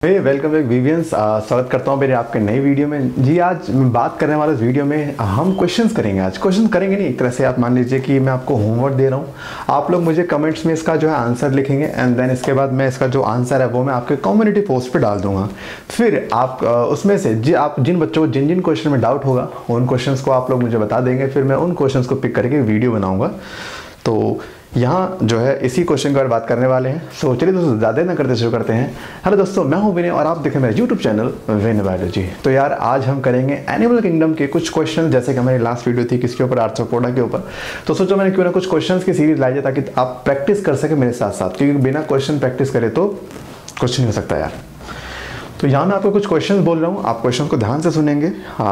Welcome back विवियंस। स्वागत करता हूँ मेरे आपके नई वीडियो में। जी आज मैं बात करने वाला इस वीडियो में हम क्वेश्चंस करेंगे। आज क्वेश्चन करेंगे नहीं, एक तरह से आप मान लीजिए कि मैं आपको होमवर्क दे रहा हूँ। आप लोग मुझे कमेंट्स में इसका जो है आंसर लिखेंगे एंड देन इसके बाद मैं इसका जो आंसर है वो मैं आपके कम्युनिटी पोस्ट पे डाल दूंगा। फिर आप उसमें से आप जिन बच्चों को जिन जिन क्वेश्चन में डाउट होगा उन क्वेश्चन को आप लोग मुझे बता देंगे। फिर मैं उन क्वेश्चन को पिक करके वीडियो बनाऊँगा। तो यहाँ जो है इसी क्वेश्चन के बारे में बात करने वाले हैं। सो चलिए दोस्तों ज़्यादा ना करते शुरू करते हैं। हेलो दोस्तों, मैं हूँ विनय और आप देखें मेरा यूट्यूब चैनल विनय बायोलॉजी। तो यार आज हम करेंगे एनिमल किंगडम के कुछ क्वेश्चन, जैसे कि हमारी लास्ट वीडियो थी किसके ऊपर, आर्थ्रोपोडा के ऊपर। तो सोचो मैंने क्यों ना कुछ क्वेश्चन की सीरीज लाई जाए ताकि आप प्रैक्टिस कर सके मेरे साथ साथ, क्योंकि बिना क्वेश्चन प्रैक्टिस करे तो कुछ नहीं हो सकता यार। तो यहाँ मैं आपको कुछ क्वेश्चंस बोल रहा हूँ, आप क्वेश्चन को ध्यान से सुनेंगे।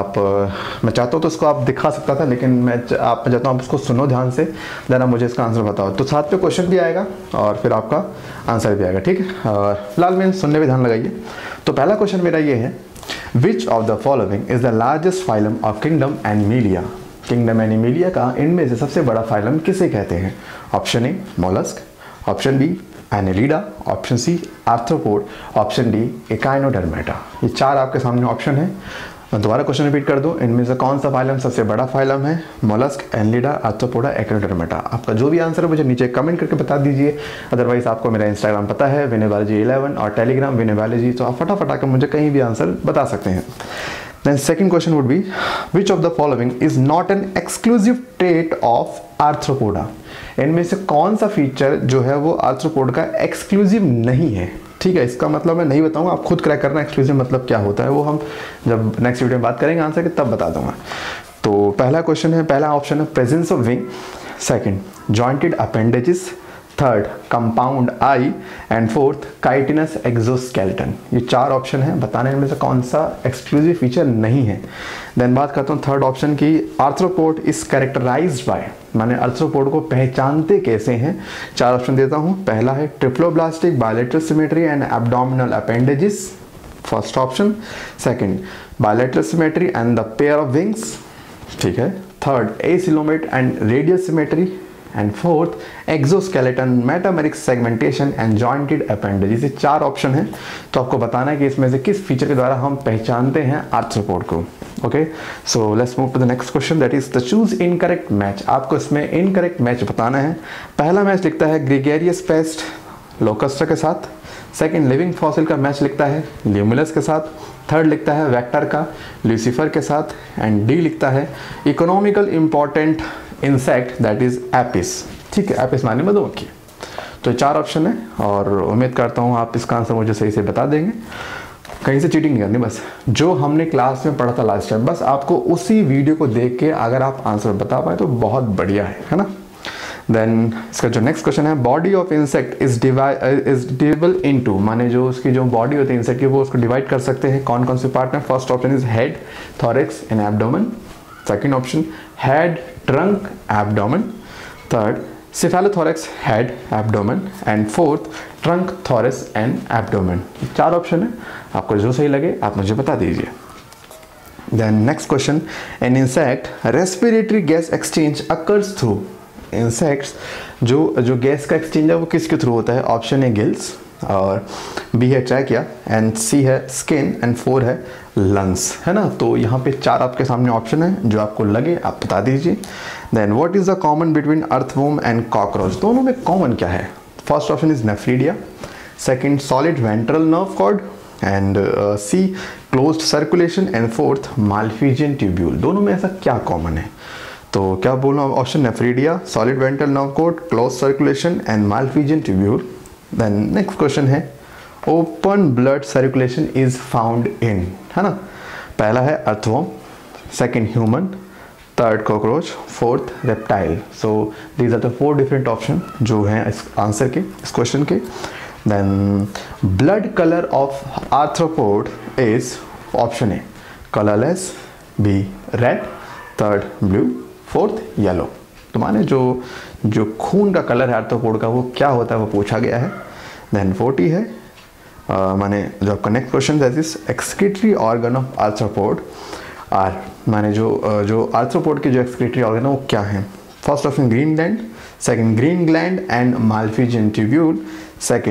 मैं चाहता हूँ तो इसको आप दिखा सकता था, लेकिन मैं चाहता हूँ आप इसको सुनो ध्यान से, देन आप मुझे इसका आंसर बताओ। तो साथ पे क्वेश्चन भी आएगा और फिर आपका आंसर भी आएगा, ठीक है। और फिलहाल में सुनने में ध्यान लगाइए। तो पहला क्वेश्चन मेरा ये है, which of the following is the largest phylum of kingdom Animalia. Kingdom Animalia का इनमें से सबसे बड़ा फाइलम किसे कहते हैं? Option A mollusc, option B Annelida, option C arthropod, option D Echinodermata. ये चार आपके सामने ऑप्शन है। मैं दोबारा क्वेश्चन रिपीट कर दूं, इनमें से कौन सा फाइलम सबसे बड़ा फाइलम है? Mollusc, Annelida, Arthropoda, Echinodermata. आपका जो भी आंसर है मुझे नीचे कमेंट करके बता दीजिए। अदरवाइज आपको मेरा इंस्टाग्राम पता है विनय बायोलॉजी 11 और टेलीग्राम विनय बायोलॉजी, तो आप फटाफट आकर मुझे कहीं भी आंसर बता सकते हैं। Then second question would be, which of the following is not an exclusive trait of arthropoda? इनमें से कौन सा फीचर जो है वो आर्थ्रोपोड का एक्सक्लूसिव नहीं है? ठीक है, इसका मतलब मैं नहीं बताऊंगा, आप खुद क्रैक करना एक्सक्लूसिव मतलब क्या होता है, वो हम जब नेक्स्ट वीडियो में बात करेंगे आंसर के तब बता दूंगा। तो पहला क्वेश्चन है, पहला ऑप्शन है presence of wing, second jointed appendages, third compound eye and fourth chitinous exoskeleton. ये चार ऑप्शन है, बताने में से कौन सा एक्सक्लूसिव फीचर नहीं है। देन बात करता हूँ थर्ड ऑप्शन की, आर्थ्रोपोड इज कैरेक्टराइज्ड बाय, माने आर्थ्रोपोड को पहचानते कैसे हैं? चार ऑप्शन देता हूँ। पहला है triploblastic bilateral symmetry and abdominal appendages, first option. Second bilateral symmetry and the pair of wings, ठीक है। Third acoelomate and radial symmetry and fourth exoskeleton metameric segmentation and jointed appendage. ये चार ऑप्शन है, तो आपको बताना है कि इसमें से किस फीचर के द्वारा हम पहचानते हैं आर्थ्रोपोड को। Okay, so let's move to the next question, that is the choose incorrect match. आपको इसमें इनकरेक्ट मैच बताना है। पहला मैच लिखता है ग्रेगेरियस पेस्ट लोकस्टा के साथ, सेकंड लिविंग फॉसिल का मैच लिखता है ल्यूमिलस के साथ, थर्ड लिखता है वेक्टर का लूसीफर के साथ, एंड डी लिखता है economical important insect that is Apis. ठीक है, एपिस माने मधुमक्खी। तो चार ऑप्शन है और उम्मीद करता हूँ आप इसका आंसर मुझे सही से बता देंगे। कहीं से चीटिंग नहीं करनी, बस जो हमने क्लास में पढ़ा था लास्ट टाइम, बस आपको उसी वीडियो को देख के अगर आप आंसर बता पाए तो बहुत बढ़िया है ना। देन इसका जो नेक्स्ट क्वेश्चन है, body of insect is dividable into, माने जो उसकी जो बॉडी होती है इंसेक्ट की वो उसको डिवाइड कर सकते हैं कौन कौन से पार्ट में? First option is head, thorax and abdomen, second option head, trunk, abdomen, third cephalothorax, head, abdomen, and fourth trunk, thorax and abdomen. चार ऑप्शन है, आपको जो सही लगे आप मुझे बता दीजिए। Then next question, an insect respiratory gas exchange occurs through. Insects जो गैस का एक्सचेंज है वो किसके थ्रू होता है? ऑप्शन ए गिल्स, और बी है ट्रैकिया, एंड सी है स्किन, एंड फोर है लंग्स, है ना। तो यहाँ पे चार आपके सामने ऑप्शन है, जो आपको लगे आप बता दीजिए। Then what is the common between earthworm and cockroach? दोनों में कॉमन क्या है? First option is nephridia, second solid ventral nerve cord, and C closed circulation, and fourth Malpighian tubule. दोनों में ऐसा क्या कॉमन है? तो क्या बोलना? Option nephridia, solid ventral nerve cord, close circulation and Malpighian tubule. Then next question है, open blood circulation is found in, है ना। पहला है earthworm, second human, third cockroach, fourth reptile. So these are the four different option जो हैं इस answer के, इस क्वेश्चन के। Then blood colour of arthropod is option A colourless, B red, third blue, fourth yellow. तो माने जो खून का कलर है आर्थ्रोपोड का वो क्या होता है वो पूछा गया है। देन 40 है माने जो आपका next question that is excretory organ of arthropod are, माने जो आर्थ्रोपोड के जो एक्सक्रीटरी ऑर्गन है वो क्या है? First option green gland, second green gland and Malpighian tubule, second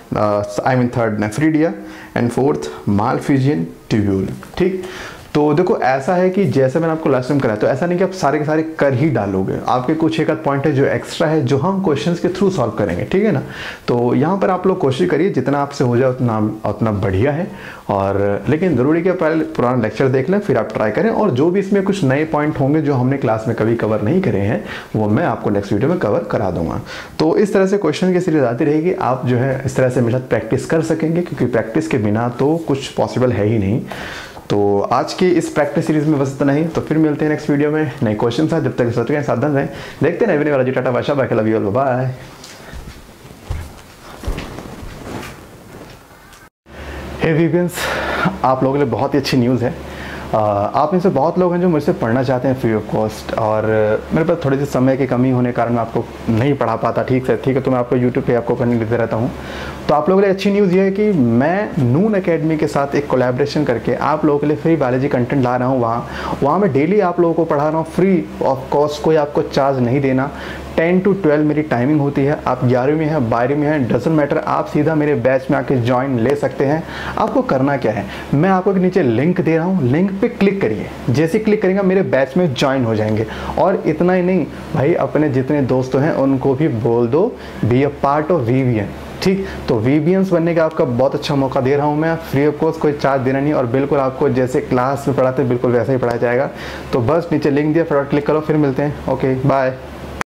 I mean third nephridia and fourth Malpighian tubule. ठीक, तो देखो ऐसा है कि जैसे मैंने आपको लास्ट टाइम कराया, तो ऐसा नहीं कि आप सारे के सारे कर ही डालोगे, आपके कुछ एक आध पॉइंट है जो एक्स्ट्रा है जो हम क्वेश्चंस के थ्रू सॉल्व करेंगे। ठीक है ना, तो यहाँ पर आप लोग कोशिश करिए जितना आपसे हो जाए उतना बढ़िया है। और लेकिन ज़रूरी कि पहले पुराना लेक्चर देख लें फिर आप ट्राई करें, और जो भी इसमें कुछ नए पॉइंट होंगे जो हमने क्लास में कभी कवर नहीं करे हैं वो मैं आपको नेक्स्ट वीडियो में कवर करा दूंगा। तो इस तरह से क्वेश्चन की सीरीज आती रहेगी, आप जो है इस तरह से मेरे साथ प्रैक्टिस कर सकेंगे, क्योंकि प्रैक्टिस के बिना तो कुछ पॉसिबल है ही नहीं। तो आज की इस प्रैक्टिस सीरीज में बस इतना ही, तो फिर मिलते हैं नेक्स्ट वीडियो में नए क्वेश्चन साथ। जब तक सावधान रहें, देखते हैं नए वाला टाटा बादशाह, बाकी love you all, bye. Hey वीवियंस, आप लोगों के लिए बहुत ही अच्छी न्यूज़ है। आप में से बहुत लोग हैं जो मुझसे पढ़ना चाहते हैं फ्री ऑफ कॉस्ट, और मेरे पास थोड़ी सी समय की कमी होने के कारण मैं आपको नहीं पढ़ा पाता ठीक है, तो मैं आपको यूट्यूब पे आपको करने देते रहता हूँ। तो आप लोगों के लिए अच्छी न्यूज़ ये है कि मैं नून एकेडमी के साथ एक कोलैबोरेशन करके आप लोगों के लिए फ्री बायोलॉजी कंटेंट ला रहा हूँ। वहाँ मैं डेली आप लोगों को पढ़ा रहा हूँ फ्री ऑफ कॉस्ट, कोई आपको चार्ज नहीं देना। 10 to 12 मेरी टाइमिंग होती है, आप 11वीं में हैं 12वीं में हैं डजंट मैटर, आप सीधा मेरे बैच में आके ज्वाइन ले सकते हैं। आपको करना क्या है, मैं आपको नीचे लिंक दे रहा हूँ, लिंक पे क्लिक करिए, जैसे क्लिक करेंगे मेरे बैच में ज्वाइन हो जाएंगे। और इतना ही नहीं भाई, अपने जितने दोस्त हैं उनको भी बोल दो be a part of VVN. ठीक, तो वीबीएन्स बनने का आपका बहुत अच्छा मौका दे रहा हूँ मैं, फ्री ऑफ कॉस्ट, कोई चार्ज देना नहीं, और बिल्कुल आपको जैसे क्लास में पढ़ाते बिल्कुल वैसे ही पढ़ाया जाएगा। तो बस नीचे लिंक दिया, फटाफट क्लिक करो, फिर मिलते हैं। Okay bye.